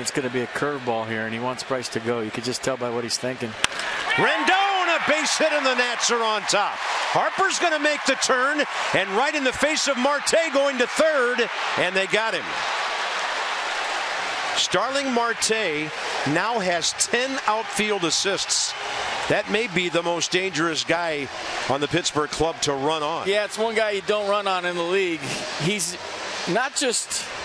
It's going to be a curveball here, and he wants Bryce to go. You could just tell by what he's thinking. Rendon, a base hit, and the Nats are on top. Harper's going to make the turn, and right in the face of Marte going to third, and they got him. Starling Marte now has 10 outfield assists. That may be the most dangerous guy on the Pittsburgh club to run on. Yeah, it's one guy you don't run on in the league. He's not just